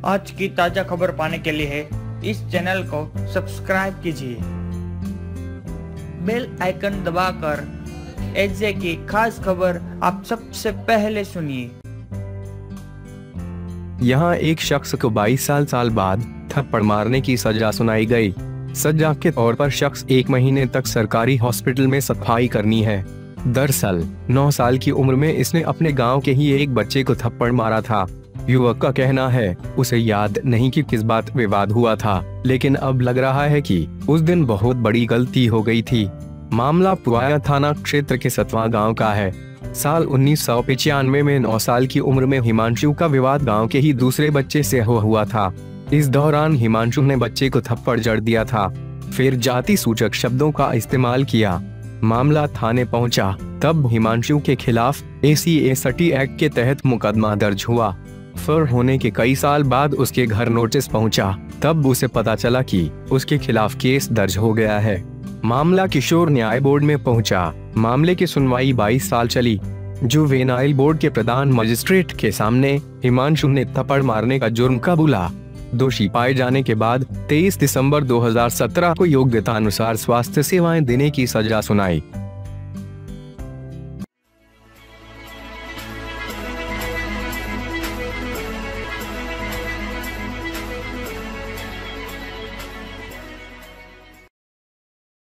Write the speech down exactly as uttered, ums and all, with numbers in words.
आज की ताजा खबर पाने के लिए इस चैनल को सब्सक्राइब कीजिए, बेल आइकन दबाकर एजे की खास खबर आप सबसे पहले सुनिए। यहाँ एक शख्स को बाईस साल साल बाद थप्पड़ मारने की सजा सुनाई गई। सजा के तौर पर शख्स एक महीने तक सरकारी हॉस्पिटल में सफाई करनी है। दरअसल नौ साल की उम्र में इसने अपने गांव के ही एक बच्चे को थप्पड़ मारा था। युवक का कहना है उसे याद नहीं कि किस बात विवाद हुआ था, लेकिन अब लग रहा है कि उस दिन बहुत बड़ी गलती हो गई थी। मामला पुवान थाना क्षेत्र के सतवां गांव का है। साल उन्नीस सौ पचानवे में नौ साल की उम्र में हिमांशु का विवाद गांव के ही दूसरे बच्चे से हो हुआ था। इस दौरान हिमांशु ने बच्चे को थप्पड़ जड़ दिया था, फिर जाति सूचक शब्दों का इस्तेमाल किया। मामला थाने पहुंचा, तब हिमांशु के खिलाफ A C S T act के तहत मुकदमा दर्ज हुआ। फिर होने के कई साल बाद उसके घर नोटिस पहुंचा, तब उसे पता चला कि उसके खिलाफ केस दर्ज हो गया है। मामला किशोर न्याय बोर्ड में पहुंचा। मामले की सुनवाई बाईस साल चली। जुवेनाइल बोर्ड के प्रधान मजिस्ट्रेट के सामने हिमांशु ने थप्पड़ मारने का जुर्म कबूला। दोषी पाए जाने के बाद तेईस दिसंबर दो हज़ार सत्रह को योग्यता अनुसार स्वास्थ्य सेवाएं देने की सजा सुनाई।